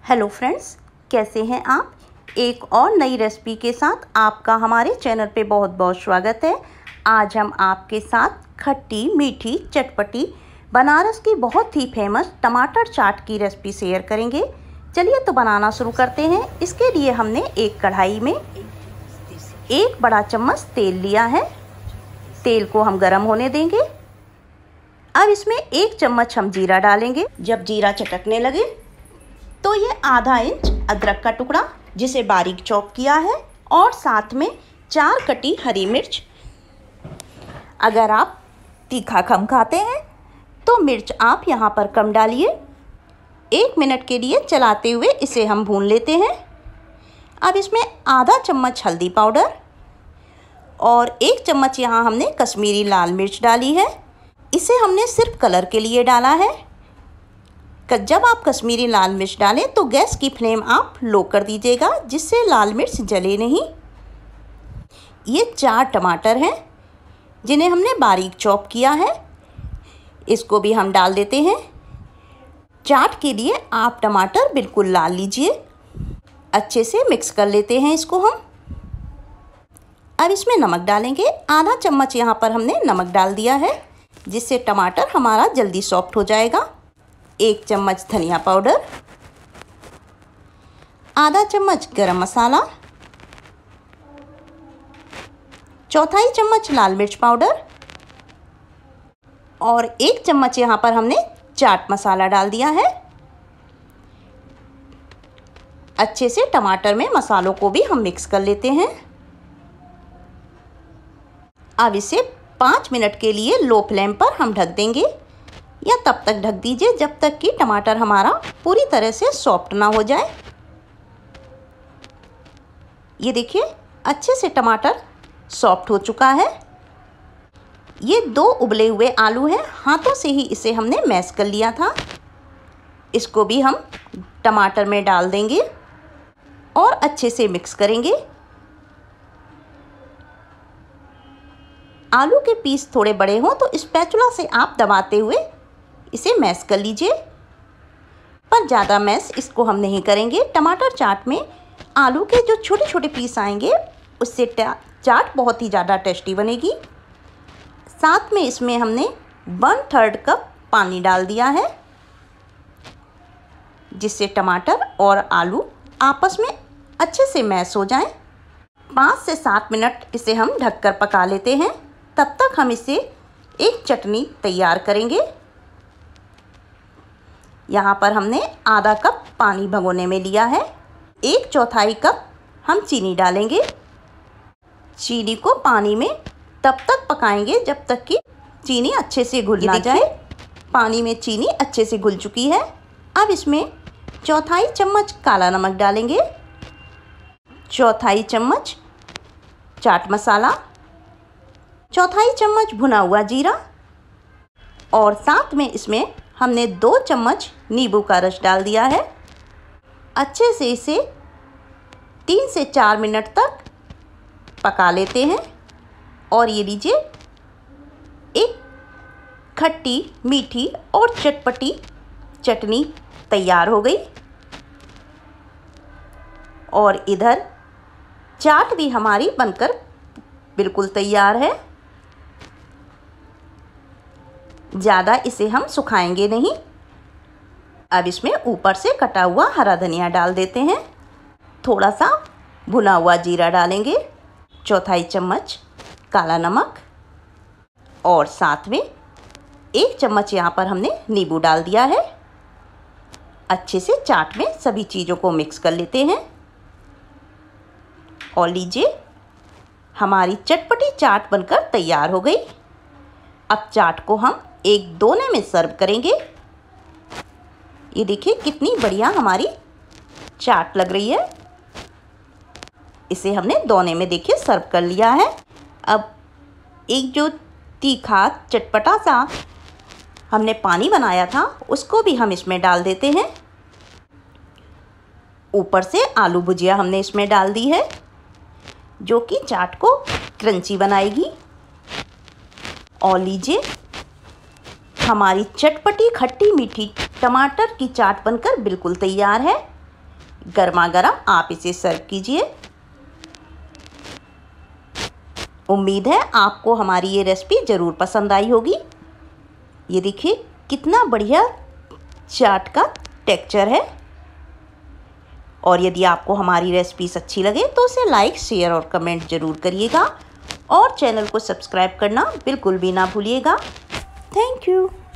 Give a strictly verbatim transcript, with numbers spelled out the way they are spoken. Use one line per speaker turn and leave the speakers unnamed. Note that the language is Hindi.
हेलो फ्रेंड्स, कैसे हैं आप। एक और नई रेसिपी के साथ आपका हमारे चैनल पे बहुत बहुत स्वागत है। आज हम आपके साथ खट्टी मीठी चटपटी बनारस की बहुत ही फेमस टमाटर चाट की रेसिपी शेयर करेंगे। चलिए तो बनाना शुरू करते हैं। इसके लिए हमने एक कढ़ाई में एक बड़ा चम्मच तेल लिया है। तेल को हम गरम होने देंगे। अब इसमें एक चम्मच हम जीरा डालेंगे। जब जीरा चटकने लगे तो ये आधा इंच अदरक का टुकड़ा जिसे बारीक चॉप किया है और साथ में चार कटी हरी मिर्च। अगर आप तीखा कम खाते हैं तो मिर्च आप यहाँ पर कम डालिए। एक मिनट के लिए चलाते हुए इसे हम भून लेते हैं। अब इसमें आधा चम्मच हल्दी पाउडर और एक चम्मच यहाँ हमने कश्मीरी लाल मिर्च डाली है। इसे हमने सिर्फ कलर के लिए डाला है। जब आप कश्मीरी लाल मिर्च डालें तो गैस की फ्लेम आप लो कर दीजिएगा, जिससे लाल मिर्च जले नहीं। ये चार टमाटर हैं जिन्हें हमने बारीक चॉप किया है। इसको भी हम डाल देते हैं। चाट के लिए आप टमाटर बिल्कुल लाल लीजिए। अच्छे से मिक्स कर लेते हैं इसको हम। अब इसमें नमक डालेंगे। आधा चम्मच यहाँ पर हमने नमक डाल दिया है, जिससे टमाटर हमारा जल्दी सॉफ्ट हो जाएगा। एक चम्मच धनिया पाउडर, आधा चम्मच गरम मसाला, चौथाई चम्मच लाल मिर्च पाउडर और एक चम्मच यहाँ पर हमने चाट मसाला डाल दिया है। अच्छे से टमाटर में मसालों को भी हम मिक्स कर लेते हैं। अब इसे पाँच मिनट के लिए लो फ्लेम पर हम ढक देंगे, या तब तक ढक दीजिए जब तक कि टमाटर हमारा पूरी तरह से सॉफ्ट ना हो जाए। ये देखिए अच्छे से टमाटर सॉफ्ट हो चुका है। ये दो उबले हुए आलू हैं। हाथों से ही इसे हमने मैश कर लिया था। इसको भी हम टमाटर में डाल देंगे और अच्छे से मिक्स करेंगे। आलू के पीस थोड़े बड़े हों तो स्पैचुला से आप दबाते हुए इसे मैश कर लीजिए, पर ज़्यादा मैश इसको हम नहीं करेंगे। टमाटर चाट में आलू के जो छोटे छोटे पीस आएंगे उससे चाट बहुत ही ज़्यादा टेस्टी बनेगी। साथ में इसमें हमने वन थर्ड कप पानी डाल दिया है, जिससे टमाटर और आलू आपस में अच्छे से मैश हो जाएं। पाँच से सात मिनट इसे हम ढककर पका लेते हैं। तब तक हम इसे एक चटनी तैयार करेंगे। यहाँ पर हमने आधा कप पानी भगोने में लिया है। एक चौथाई कप हम चीनी डालेंगे। चीनी को पानी में तब तक पकाएंगे जब तक कि चीनी अच्छे से घुल ना जाए। पानी में चीनी अच्छे से घुल चुकी है। अब इसमें चौथाई चम्मच काला नमक डालेंगे, चौथाई चम्मच चाट मसाला, चौथाई चम्मच भुना हुआ जीरा और साथ में इसमें हमने दो चम्मच नींबू का रस डाल दिया है। अच्छे से इसे तीन से चार मिनट तक पका लेते हैं। और ये लीजिए एक खट्टी मीठी और चटपटी चटनी तैयार हो गई। और इधर चाट भी हमारी बनकर बिल्कुल तैयार है। ज़्यादा इसे हम सुखाएंगे नहीं। अब इसमें ऊपर से कटा हुआ हरा धनिया डाल देते हैं। थोड़ा सा भुना हुआ जीरा डालेंगे, चौथाई चम्मच काला नमक और साथ में एक चम्मच यहाँ पर हमने नींबू डाल दिया है। अच्छे से चाट में सभी चीज़ों को मिक्स कर लेते हैं। और लीजिए हमारी चटपटी चाट बनकर तैयार हो गई। अब चाट को हम एक दोने में सर्व करेंगे। ये देखिए कितनी बढ़िया हमारी चाट लग रही है। इसे हमने दोने में देखिए सर्व कर लिया है। अब एक जो तीखा चटपटा सा हमने पानी बनाया था उसको भी हम इसमें डाल देते हैं। ऊपर से आलू भुजिया हमने इसमें डाल दी है, जो कि चाट को क्रंची बनाएगी। और लीजिए हमारी चटपटी खट्टी मीठी टमाटर की चाट बनकर बिल्कुल तैयार है। गर्मा गर्म आप इसे सर्व कीजिए। उम्मीद है आपको हमारी ये रेसिपी ज़रूर पसंद आई होगी। ये देखिए कितना बढ़िया चाट का टेक्सचर है। और यदि आपको हमारी रेसिपीज अच्छी लगे तो उसे लाइक, शेयर और कमेंट ज़रूर करिएगा और चैनल को सब्सक्राइब करना बिल्कुल भी ना भूलिएगा। Thank you.